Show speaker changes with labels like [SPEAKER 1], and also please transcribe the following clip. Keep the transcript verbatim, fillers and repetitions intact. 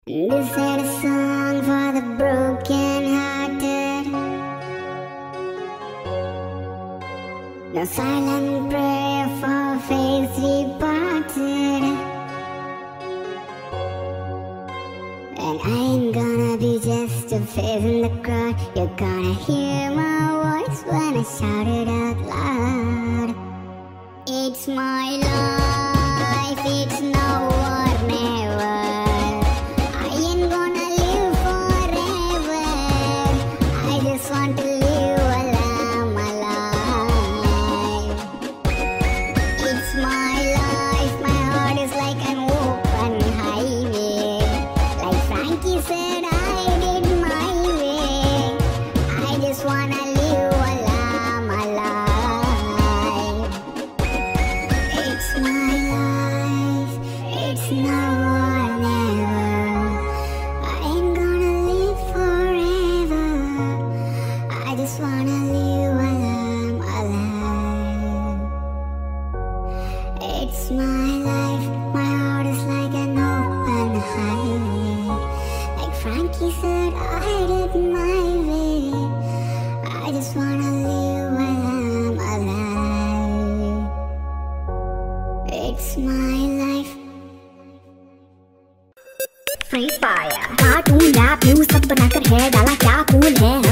[SPEAKER 1] This ain't a song for the broken-hearted. No silent prayer for faith departed. And I ain't gonna be just a face in the crowd. You're gonna hear my voice when I shout it out loud. It's my life, it's now or never. Want to live while I'm alive. It's my life, my heart is like an open highway. Like Frankie said, I did my way. I just wanna live while I'm alive. It's my life, it's now or never. I ain't gonna live forever. I just wanna live while I'm alive. It's my life, my heart is like an open highway. Like Frankie said, I did my way. I just wanna live while I'm alive. It's my life.
[SPEAKER 2] Free fire, cartoon rap, news सब बनाकर है डाला क्या cool है.